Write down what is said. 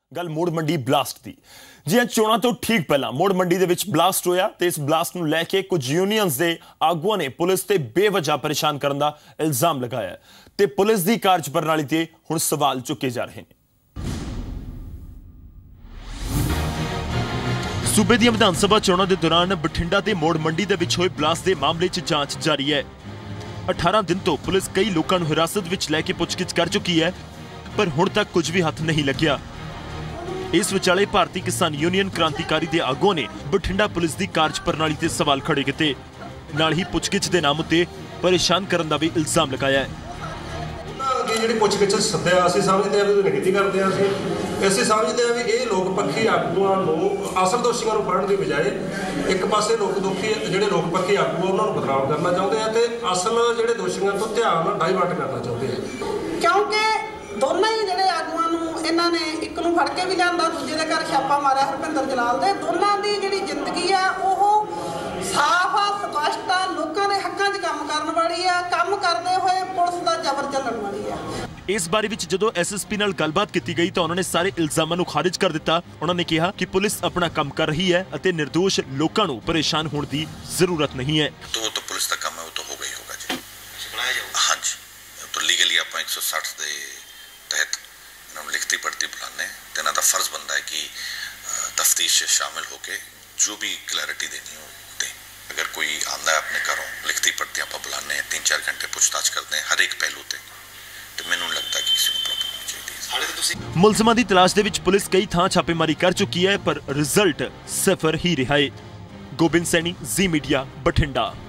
गल मोड़ मंडी ब्लास्ट की। जी हाँ, चोणां तो ठीक पहला मोड़ मंडी दे विच ब्लास्ट होया ते इस ब्लास्ट नूं लैके कुछ यूनियंस दे आगुआं ने पुलिस ते बेवजह परेशान करन दा इल्जाम लगाया ते पुलिस दी कार्यप्रणाली ते हुण सवाल चुके जा रहे हैं। सूबे दी विधान सभा चोणां दे दौरान बठिंडा ते मोड़ मंडी दे विच होए ब्लास्ट दे मामले च जांच जारी है। 18 दिन तो पुलिस कई लोकां नूं हिरासत विच लैके पुछगिछ कर चुकी है, पर हुण तक कुछ भी हथ नहीं लग्या। इस विचाले भारतीय किसान यूनियन क्रांतिकारी दे आगुआं ने बठिंडा पुलिस दी कार्यप्रणाली ते सवाल खड़े कीते, नाल ही पुछगिछ दे नाम उत्ते परेशान करन दा भी इल्जाम लगाया है। ਜਿਹੜੀ ਪੁੱਛਗਿੱਛ ਸੱਦਿਆ ਅਸੀਂ ਸਮਝਦੇ ਆ ਵੀ ਨਿਗਤੀ ਕਰਦੇ ਆ ਅਸੀਂ ਸਮਝਦੇ ਆ ਵੀ ਇਹ ਲੋਕ ਪੱਖੀ ਆਗੂਆਂ ਨੂੰ ਅਸਲ ਦੋਸ਼ੀਆਂ ਨੂੰ ਫੜਨ ਦੀ ਬਜਾਏ ਇੱਕ ਪਾਸੇ ਲੋਕ ਦੁਖੀ ਜਿਹੜੇ ਲੋਕ ਪੱਖੀ ਆਗੂ ਉਹਨਾਂ ਨੂੰ ਬਦਨਾਮ ਕਰਨਾ ਚਾਹੁੰਦੇ ਆ ਤੇ ਅਸਲ ਜਿਹੜੇ ਦੋਸ਼ੀਆਂ ਤੋਂ ਧਿਆਨ ਡਾਈਵਰਟ ਕਰਨਾ ਚਾਹੁੰਦੇ ਆ, ਕਿਉਂਕਿ ਦੋਨਾਂ ਹੀ ਜਿਹੜੇ ਆਗੂਆਂ ਨੂੰ ਇਹਨਾਂ ਨੇ ਇੱਕ ਨੂੰ ਫੜ ਕੇ ਵੀ ਲਿਆਂਦਾ, ਦੂਜੇ ਦੇ ਘਰ ਛਾਪਾ ਮਾਰਿਆ ਹਰਪਿੰਦਰ ਜਲਾਲ ਦੇ। ਦੋਨਾਂ ਦੀ ਜਿਹੜੀ ਜ਼ਿੰਦਗੀ ਆ ਉਹ ਸਾਫ਼ ਆ, ਸਪਸ਼ਟ ਆ, ਲੋਕਾਂ ਦੇ ਹੱਕਾਂ 'ਚ ਕੰਮ ਕਰਨ ਵਾਲੀ ਆ, ਕੰਮ ਕਰਦੇ ਹੋਏ ਪੁਲਿਸ ਦਾ ਜ਼ਬਰ ਚੱਲਣ ਵਾਲੀ ਆ। इस बारे विच जदों एसएसपी नाल गलबात की गई तो उन्होंने सारे इल्जामां नूं खारिज कर दिता। उन्होंने कहा कि पुलिस अपना काम कर रही है और निर्दोष लोगों नूं परेशान होने की जरूरत नहीं है। तो पुलिस का काम है, वो तो होगा ही होगा जी। हाँ जी, तो लीगली आप 160 के तहत इन्होंने लिखती पढ़ती बुलाने तो इन्हों का फर्ज बनता है कि तफ्तीश शामिल होकर जो भी क्लैरिटी देनी हो दे। अगर कोई आंदा है अपने घरों लिखती पढ़ती आप बुलाने 3-4 घंटे पूछताछ करते हैं हर एक पहलू से, मुलजमां दी तलाश दे विच पुलिस कई थां छापेमारी कर चुकी है, पर रिजल्ट सिफर ही रहा है। गोबिंद सैनी, जी मीडिया, बठिंडा।